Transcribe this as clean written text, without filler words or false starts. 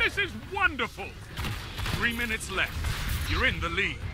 This is wonderful! 3 minutes left. You're in the lead.